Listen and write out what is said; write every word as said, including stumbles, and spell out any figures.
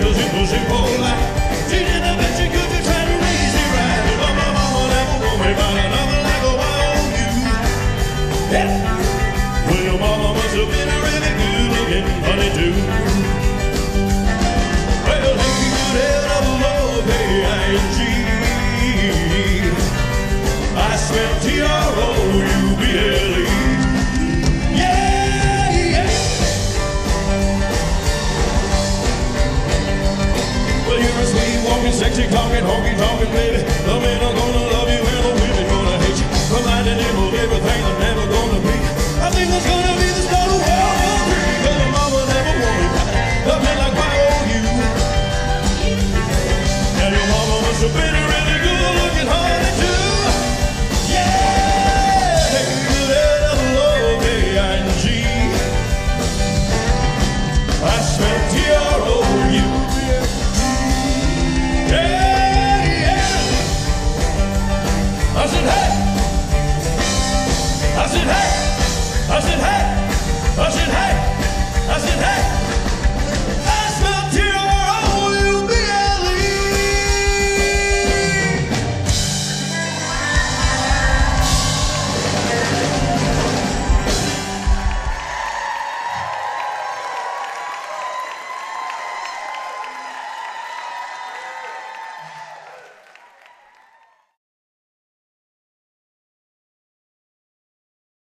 pushing, pushing, pull like. Teaching I bet you could, you try to raise me right. But my mama never told me about another like a wild you. Yeah. Well, your mama must have been a really good looking honey too.